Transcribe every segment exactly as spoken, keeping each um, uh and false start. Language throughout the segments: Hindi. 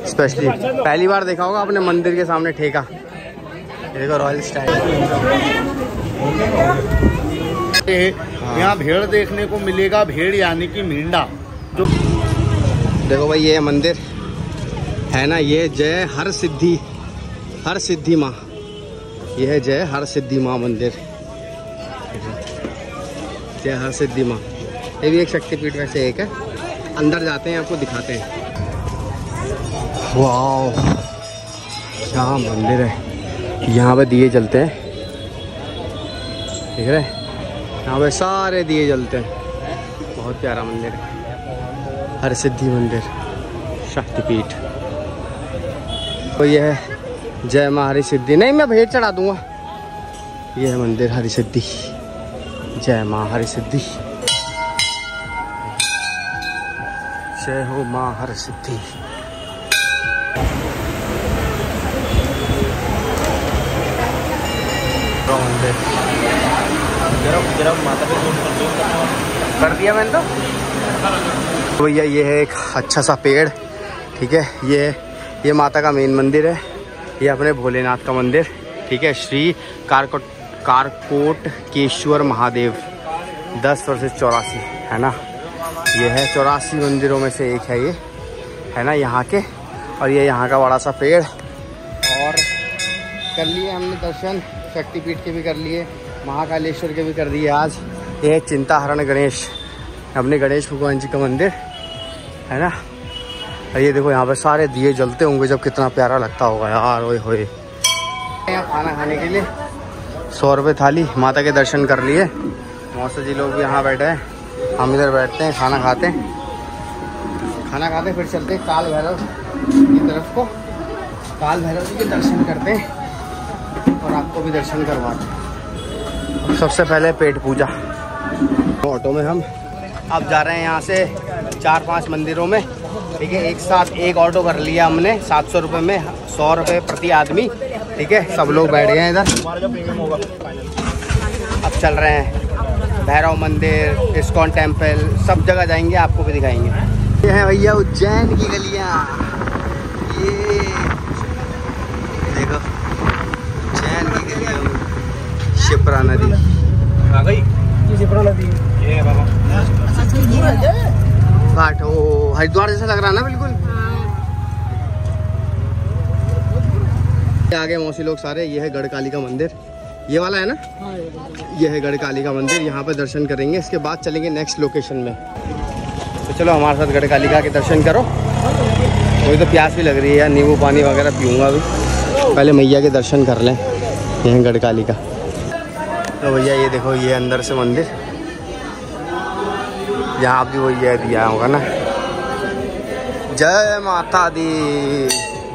स्पेशली पहली बार देखा होगा आपने मंदिर के सामने ठेका। ये देखो रॉयल स्टाइल। यहाँ भेड़ देखने को मिलेगा, भेड़ यानी कि मींढा। जो देखो भाई ये मंदिर है ना, ये जय हर सिद्धि हर सिद्धि माँ, ये है जय हर सिद्धि माँ मंदिर, जय हर सिद्धि माँ। ये भी एक शक्तिपीठ में से एक है। अंदर जाते हैं, आपको दिखाते हैं। वाह क्या मंदिर है। यहाँ पे दिए जलते हैं, देख रहे हैं, यहाँ पे सारे दिए जलते हैं। बहुत प्यारा मंदिर है, हर सिद्धि मंदिर शक्तिपीठ। तो ये है जय माँ हरि सिद्धि। नहीं मैं भेंट चढ़ा दूंगा। ये है मंदिर हरि सिद्धि, जय माँ हरि सिद्धि, जय हो माँ हरि सिद्धि। मंदिर कर दिया मैंने तो। भैया ये है एक अच्छा सा पेड़, ठीक है। ये ये माता का मेन मंदिर है। ये अपने भोलेनाथ का मंदिर, ठीक है। श्री कारकोट कारकोटकेश्वर महादेव, दस वर्ष चौरासी है ना। ये है चौरासी मंदिरों में से एक है ये, है ना, यहाँ के। और ये यहाँ का बड़ा सा पेड़। और कर लिए हमने दर्शन, शक्तिपीठ के भी कर लिए, महाकालेश्वर के भी कर दिए आज। ये है चिंताहरण गणेश, अपने गणेश भगवान जी का मंदिर है ना। और ये देखो यहाँ पे सारे दिए जलते होंगे जब, कितना प्यारा लगता होगा यार। ओए होए, यहाँ खाना खाने के लिए सौ रुपये थाली। माता के दर्शन कर लिए, मौसा जी लोग भी यहाँ बैठे हैं, हम इधर बैठते हैं, खाना खाते हैं। खाना खाते फिर चलते हैं काल भैरव की तरफ को, काल भैरव जी के दर्शन करते हैं और आपको भी दर्शन करवाते हैं। सबसे पहले पेट पूजा। ऑटो में हम अब जा रहे हैं यहाँ से चार पांच मंदिरों में, ठीक है। एक साथ एक ऑटो कर लिया हमने सात सौ रुपये में, सौ रुपये प्रति आदमी, ठीक है। सब लोग बैठ गए हैं इधर। अब चल रहे हैं भैरव मंदिर, इस्कॉन टेम्पल, सब जगह जाएंगे, आपको भी दिखाएंगे। ये है भैया उज्जैन की गलियाँ। ये देखो उज्जैन की गलियाँ में शिप्रा नदी आ गई। ये शिप्रा नदी ये बाबा घाट हो, हरिद्वार जैसा लग रहा है ना बिल्कुल। आगे मौसी लोग सारे। ये है गढ़काली का मंदिर, ये वाला है ना। ये है गढ़काली का मंदिर, यहाँ पे दर्शन करेंगे। इसके बाद चलेंगे नेक्स्ट लोकेशन में। तो चलो हमारे साथ गढ़कालिका के दर्शन करो। मुझे तो प्यास भी लग रही है यार, नींबू पानी वगैरह पीऊँगा अभी। पहले मैया के दर्शन कर लें। ये है गढ़कालिका। तो भैया ये देखो, ये अंदर से मंदिर, यहाँ भी वही है दिया होगा ना। जय माता दी।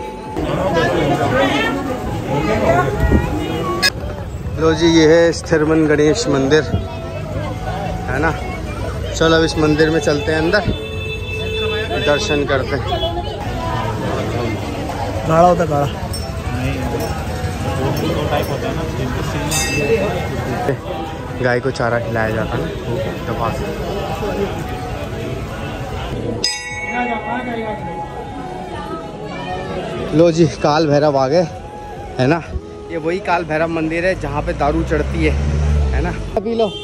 लो जी, ये है स्थिरमन गणेश मंदिर, है ना। चलो अब इस मंदिर में चलते हैं अंदर, दर्शन करते हैं। गाढ़ा होता गाढ़ा गाय को चारा खिलाया जाता है दबा से। लो जी, काल भैरव आ गए, है ना। ये वही काल भैरव मंदिर है जहाँ पे दारू चढ़ती है, है ना। पी लो।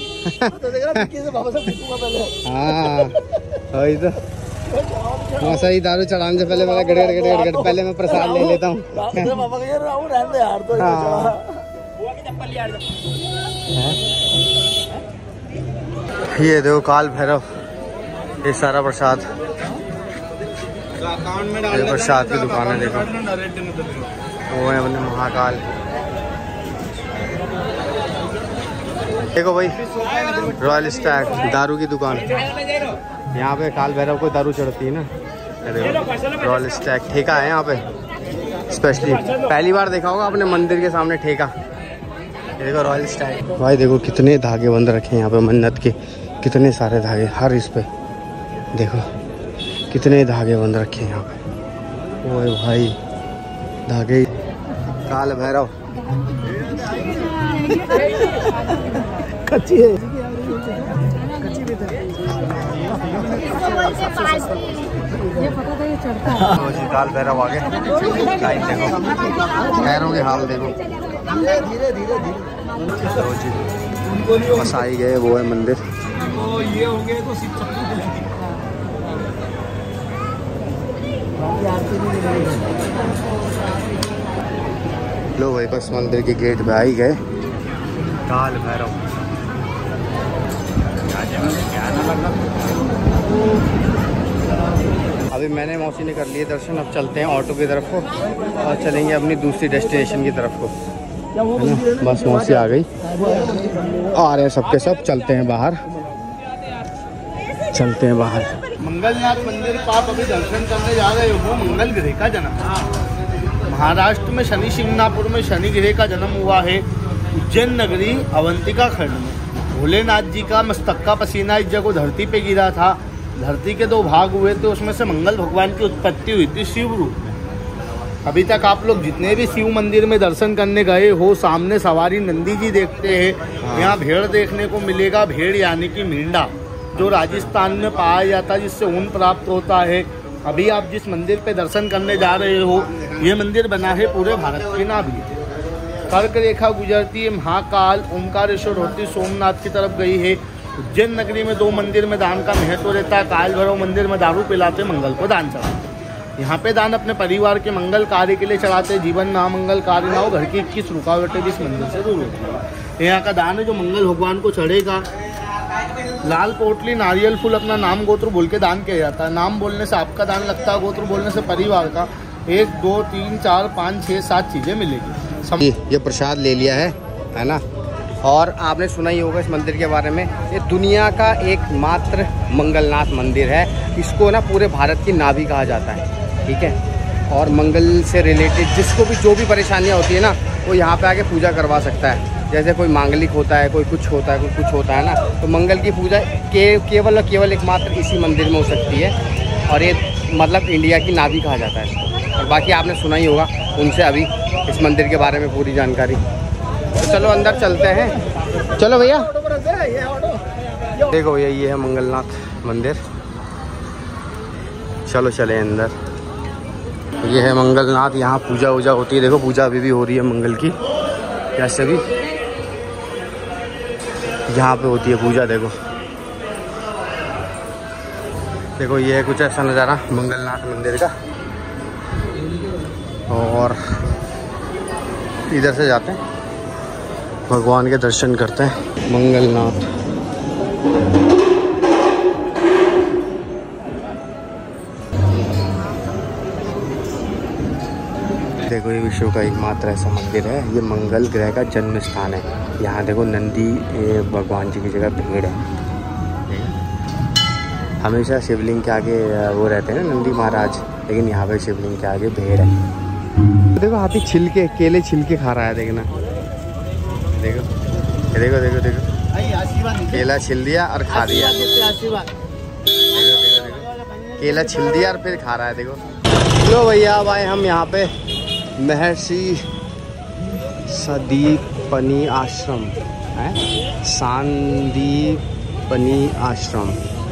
हाँ वही तो, मौसा ही दारू चढ़ाने से पहले मेरा गड़गड़ गड़गड़ गड़ पहले मैं प्रसाद ले लेता हूँ। ये देखो काल भैरव, ये सारा प्रसाद, ये प्रसाद की दुकान है। देखो वो है अपने महाकाल। देखो भाई रॉयल स्टैग दारू की दुकान, यहाँ पे काल भैरव को दारू चढ़ती है ना। देखो रॉयल स्टैग ठेका है यहाँ पे स्पेशली, पहली बार देखा होगा आपने मंदिर के सामने ठेका। देखो रॉयल स्टैग। भाई देखो कितने धागे बंद रखे हैं यहाँ पे मन्नत के, कितने सारे धागे हर इस पे। देखो कितने धागे बंद रखे हैं यहाँ पे। ओए भाई धागे। काल भैरव कच्ची है, कच्ची जी काल भैरव आगे देखो, पैरों के हाल देखो। धीरे धीरे धीरे बस आई गए, वो है मंदिर। तो ये होंगे तो लो भाई बस मंदिर के गेट पे आ ही गए। काल भैरव अभी मैंने मौसी ने कर लिए दर्शन। अब चलते हैं ऑटो की तरफ को और चलेंगे अपनी दूसरी डेस्टिनेशन की तरफ को, है ना। बस मौसी आ गई, आ रहे हैं सबके सब। चलते हैं बाहर, चलते हैं बाहर। मंगलनाथ मंदिर को आप अभी दर्शन करने जा रहे हो। मंगल ग्रह का जन्म महाराष्ट्र में शनि शिंगणापुर में शनि ग्रह का जन्म हुआ है। उज्जैन नगरी अवंतिका खंड में भोलेनाथ जी का मस्तक का पसीना इस जगह धरती पे गिरा था। धरती के दो भाग हुए थे, उसमें से मंगल भगवान की उत्पत्ति हुई थी शिव रूप में। अभी तक आप लोग जितने भी शिव मंदिर में दर्शन करने गए हो, सामने सवारी नंदी जी देखते हैं। यहाँ भेड़ देखने को मिलेगा। भेड़ यानी कि मींढा, जो राजस्थान में पाया जाता है, जिससे ऊन प्राप्त होता है। अभी आप जिस मंदिर पे दर्शन करने जा रहे हो, ये मंदिर बना है पूरे भारत की नाभि। कर्क रेखा गुजरती है, महाकाल ओमकारेश्वर होती सोमनाथ की तरफ गई है। उज्जैन नगरी में दो मंदिर में दान का महत्व रहता है। काल भैरव मंदिर में दारू पिलाते, मंगल को दान चढ़ाते। यहाँ पे दान अपने परिवार के मंगल कार्य के लिए चढ़ाते। जीवन ना मंगल कार्य ना हो, घर की इक्कीस रुकावटें भी इस मंदिर से दूर होती है। यहाँ का दान है जो मंगल भगवान को चढ़ेगा। लाल पोटली नारियल फूल अपना नाम गोत्र बोल के दान किया जाता है। नाम बोलने से आपका दान लगता है, गोत्र बोलने से परिवार का। एक दो तीन चार पाँच छः सात चीज़ें मिलेगी। ये, ये प्रसाद ले लिया है, है ना। और आपने सुना ही होगा इस मंदिर के बारे में, ये दुनिया का एकमात्र मंगलनाथ मंदिर है। इसको ना पूरे भारत की नाभि कहा जाता है, ठीक है। और मंगल से रिलेटेड जिसको भी जो भी परेशानियाँ होती है ना, वो यहाँ पे आके पूजा करवा सकता है। जैसे कोई मांगलिक होता है, कोई कुछ होता है, कोई कुछ होता है ना, तो मंगल की पूजा के केवल और केवल एकमात्र इसी मंदिर में हो सकती है। और ये मतलब इंडिया की नाभि कहा जाता है इसको। और बाकी आपने सुना ही होगा उनसे अभी इस मंदिर के बारे में पूरी जानकारी। तो चलो अंदर चलते हैं, चलो भैया। देखो भैया ये है मंगलनाथ मंदिर, चलो चले अंदर। ये है मंगलनाथ, यहाँ पूजा वूजा होती है। देखो पूजा अभी भी हो रही है मंगल की, जैसे भी यहाँ पे होती है पूजा। देखो देखो ये है कुछ ऐसा नज़ारा मंगलनाथ मंदिर का। और इधर से जाते हैं, भगवान के दर्शन करते हैं। मंगलनाथ देखो ये विश्व का एकमात्र ऐसा मंदिर है। ये मंगल ग्रह का जन्म स्थान है। यहाँ देखो नंदी भगवान जी की जगह भीड़ है। हमेशा शिवलिंग के आगे वो रहते हैं ना नंदी महाराज, लेकिन यहाँ पे शिवलिंग के आगे भीड़ है। देखो हाथी छिलके केले छिलके खा रहा है, देखना। देखो देखो देखो देखो केला छिल दिया और खा दिया। देखो देखो देखो केला छिल दिया और फिर खा रहा है। देखो लो भैया, अब आए हम यहाँ पे महर्षि संदीपनी आश्रम है, संदीपनी आश्रम।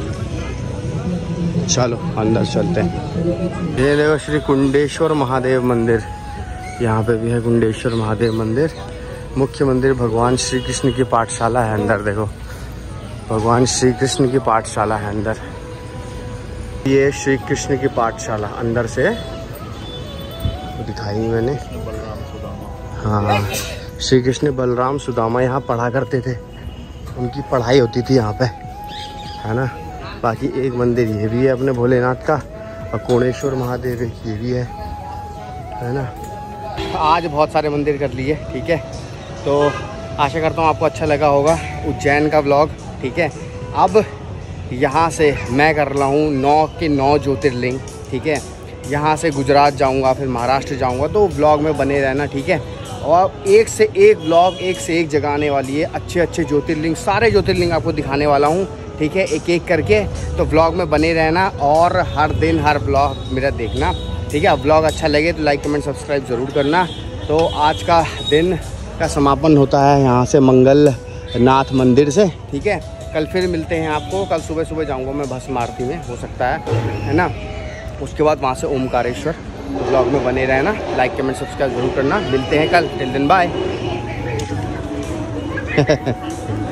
चलो अंदर चलते हैं। ये देखो श्री कुंडेश्वर महादेव मंदिर, यहाँ पे भी है कुंडेश्वर महादेव मंदिर। मुख्य मंदिर भगवान श्री कृष्ण की पाठशाला है अंदर। देखो भगवान श्री कृष्ण की पाठशाला है अंदर। ये श्री कृष्ण की पाठशाला अंदर से दिखाई मैंने। हाँ, श्री कृष्ण बलराम सुदामा यहाँ पढ़ा करते थे, उनकी पढ़ाई होती थी यहाँ पे, है ना। बाकी एक मंदिर ये भी है अपने भोलेनाथ का, और कोणेश्वर महादेव ये भी है, है ना। आज बहुत सारे मंदिर कर लिए, ठीक है। तो आशा करता हूँ आपको अच्छा लगा होगा उज्जैन का व्लॉग, ठीक है। अब यहाँ से मैं कर रहा हूँ नौ के नौ ज्योतिर्लिंग, ठीक है। यहाँ से गुजरात जाऊँगा, फिर महाराष्ट्र जाऊँगा, तो व्लॉग में बने रहना, ठीक है। और एक से एक व्लॉग, एक से एक जगह आने वाली है। अच्छे अच्छे ज्योतिर्लिंग, सारे ज्योतिर्लिंग आपको दिखाने वाला हूँ, ठीक है, एक एक करके। तो व्लॉग में बने रहना और हर दिन हर व्लॉग मेरा देखना, ठीक है। व्लॉग अच्छा लगे तो लाइक कमेंट सब्सक्राइब ज़रूर करना। तो आज का दिन का समापन होता है यहाँ से मंगलनाथ मंदिर से, ठीक है। कल फिर मिलते हैं आपको। कल सुबह सुबह जाऊँगा मैं भस्म आरती में, हो सकता है है ना। उसके बाद वहाँ से ओमकारेश्वर। तो ब्लॉग में बने रहना, लाइक कमेंट सब्सक्राइब जरूर करना। मिलते हैं कल, टिल दिन बाय।